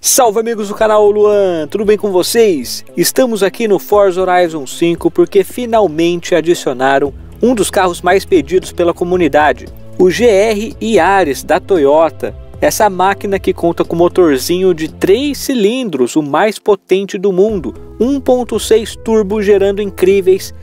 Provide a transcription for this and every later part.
Salve amigos do canal Luan, tudo bem com vocês? Estamos aqui no Forza Horizon 5 porque finalmente adicionaram um dos carros mais pedidos pela comunidade, o GR Yaris da Toyota. Essa máquina que conta com motorzinho de 3 cilindros, o mais potente do mundo, 1.6 turbo gerando incríveis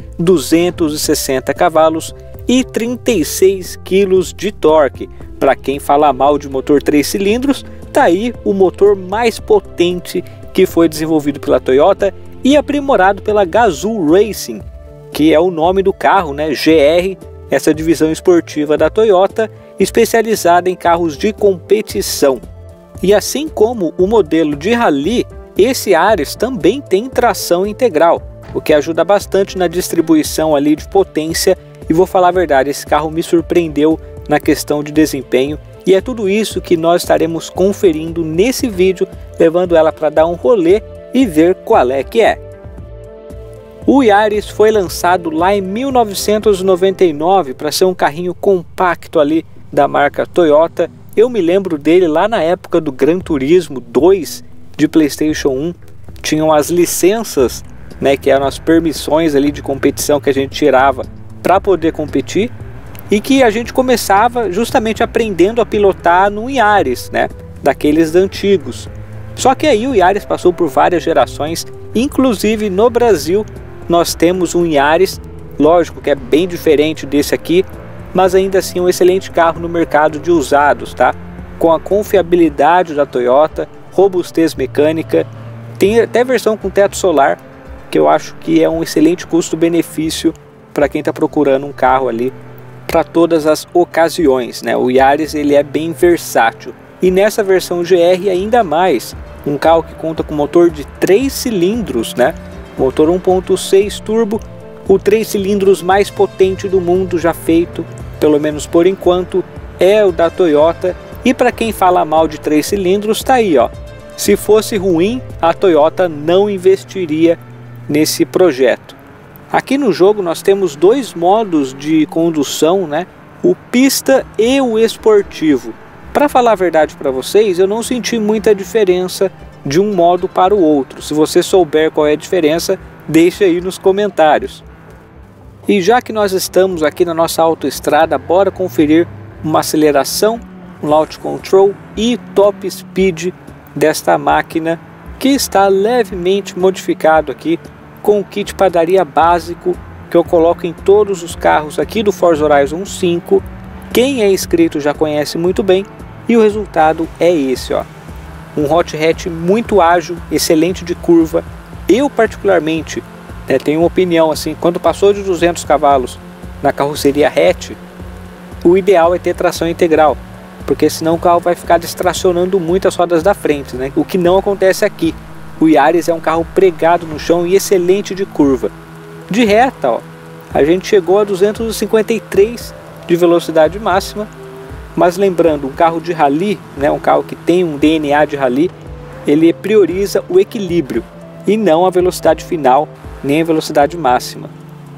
260 cavalos e 36 kg de torque. Para quem fala mal de motor 3 cilindros, tá aí o motor mais potente que foi desenvolvido pela Toyota e aprimorado pela Gazoo Racing, que é o nome do carro, né? GR, essa divisão esportiva da Toyota, especializada em carros de competição. E assim como o modelo de rally, esse Yaris também tem tração integral, o que ajuda bastante na distribuição ali de potência. E vou falar a verdade, esse carro me surpreendeu na questão de desempenho. E é tudo isso que nós estaremos conferindo nesse vídeo, levando ela para dar um rolê e ver qual é que é. O Yaris foi lançado lá em 1999 para ser um carrinho compacto ali da marca Toyota. Eu me lembro dele lá na época do Gran Turismo 2 de PlayStation 1. Tinham as licenças, né, que eram as permissões ali de competição que a gente tirava para poder competir. E que a gente começava justamente aprendendo a pilotar no Yaris, né? Daqueles antigos. Só que aí o Yaris passou por várias gerações, inclusive no Brasil nós temos um Yaris, lógico que é bem diferente desse aqui, mas ainda assim um excelente carro no mercado de usados, tá? Com a confiabilidade da Toyota, robustez mecânica, tem até versão com teto solar, que eu acho que é um excelente custo-benefício para quem está procurando um carro ali para todas as ocasiões, né? O Yaris ele é bem versátil e nessa versão GR ainda mais, um carro que conta com motor de 3 cilindros, né? Motor 1.6 turbo, o 3 cilindros mais potente do mundo já feito, pelo menos por enquanto, é o da Toyota. E para quem fala mal de 3 cilindros, tá aí, ó. Se fosse ruim, a Toyota não investiria nesse projeto. Aqui no jogo nós temos dois modos de condução, né? O pista e o esportivo. Para falar a verdade para vocês, eu não senti muita diferença de um modo para o outro. Se você souber qual é a diferença, deixa aí nos comentários. E já que nós estamos aqui na nossa autoestrada, bora conferir uma aceleração, um launch control e top speed desta máquina, que está levemente modificado aqui com o kit padaria básico que eu coloco em todos os carros aqui do Forza Horizon 5. Quem é inscrito já conhece muito bem e o resultado é esse, ó. Um hot hatch muito ágil, excelente de curva. Eu particularmente, né, tenho uma opinião assim, quando passou de 200 cavalos na carroceria hatch, o ideal é ter tração integral, porque senão o carro vai ficar distracionando muito as rodas da frente, né? O que não acontece aqui. O Yaris é um carro pregado no chão e excelente de curva. De reta, ó, a gente chegou a 253 de velocidade máxima, mas lembrando, um carro de rally, né, um carro que tem um DNA de rally, ele prioriza o equilíbrio e não a velocidade final, nem a velocidade máxima.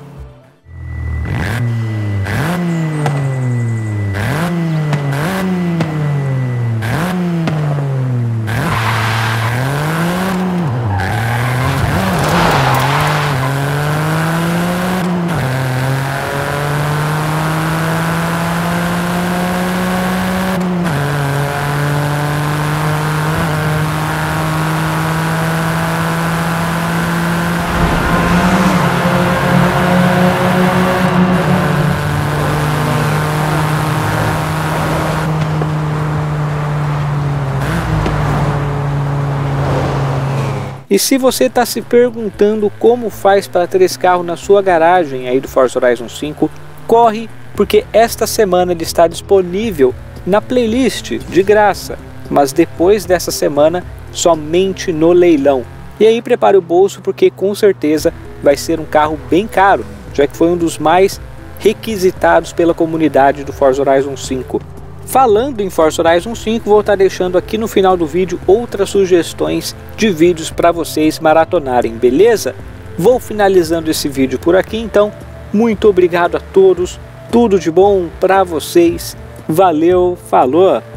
E se você está se perguntando como faz para ter esse carro na sua garagem aí do Forza Horizon 5, corre, porque esta semana ele está disponível na playlist de graça, mas depois dessa semana somente no leilão. E aí prepare o bolso, porque com certeza vai ser um carro bem caro, já que foi um dos mais requisitados pela comunidade do Forza Horizon 5. Falando em Forza Horizon 5, vou estar deixando aqui no final do vídeo outras sugestões de vídeos para vocês maratonarem, beleza? Vou finalizando esse vídeo por aqui, então, muito obrigado a todos, tudo de bom para vocês, valeu, falou!